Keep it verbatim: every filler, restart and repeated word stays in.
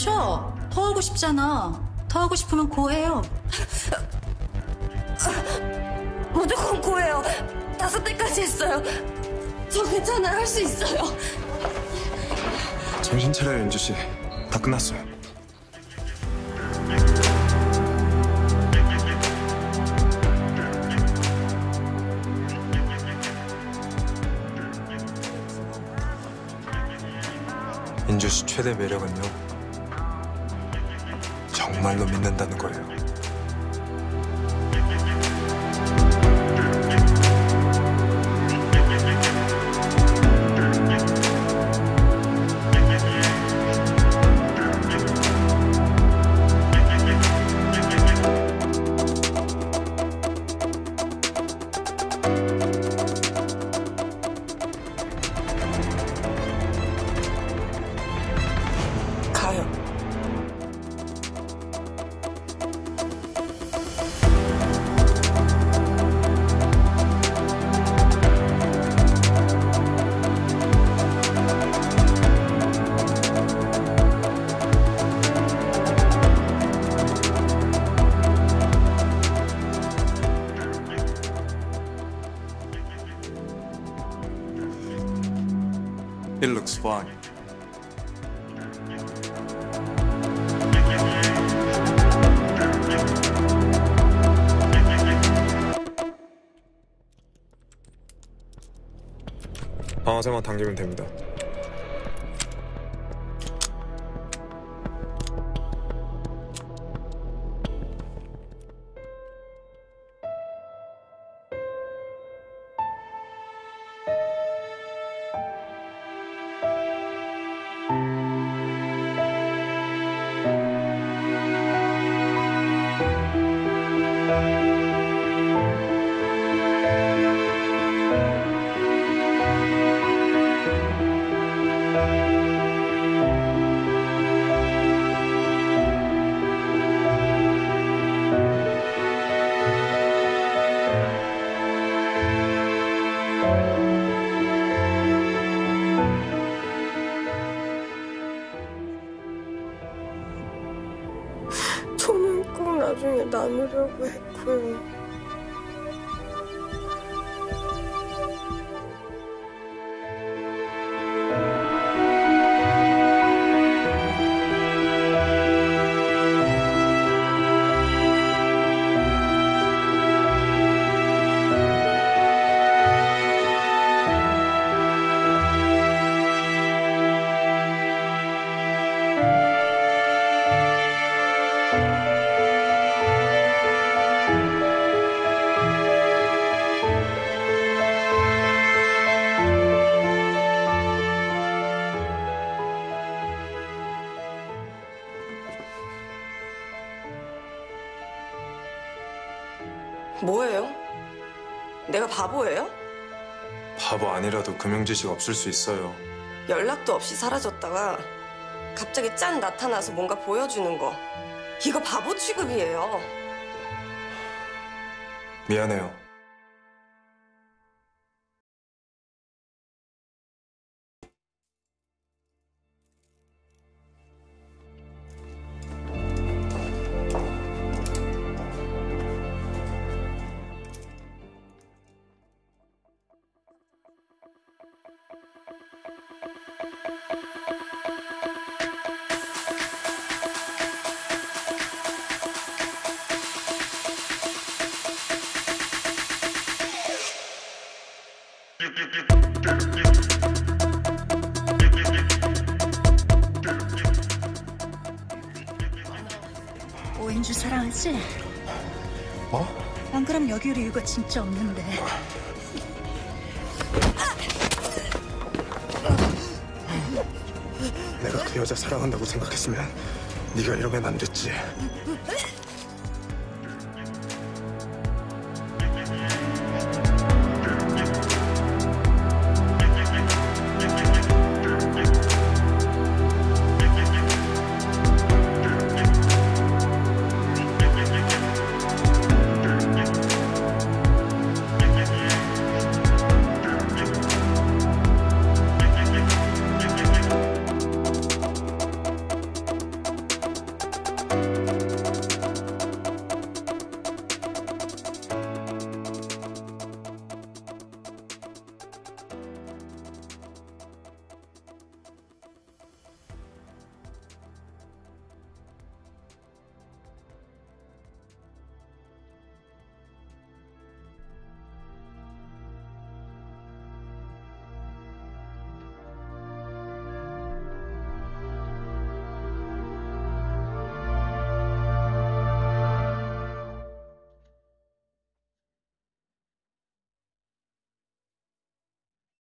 그쵸? 더 하고 싶잖아. 더 하고 싶으면 고해요. 무조건 고해요. 다섯 대까지 했어요. 저 괜찮아요. 할 수 있어요. 정신 차려요, 윤주 씨. 다 끝났어요. 윤주 씨 최대 매력은요, 정말로 믿는다는 거예요. 가요. It looks fine. 방아쇠만 당기면 됩니다. 저는 꼭 나중에 나누려고 했고요. 뭐예요? 내가 바보예요? 바보 아니라도 금융지식 없을 수 있어요. 연락도 없이 사라졌다가 갑자기 짠 나타나서 뭔가 보여주는 거. 이거 바보 취급이에요. 미안해요. 오인주 사랑하지? 뭐? 안 그럼 여기 올 이유가 진짜 없는데. 내가 그 여자 사랑한다고 생각했으면 네가 이러면 안 됐지. 해.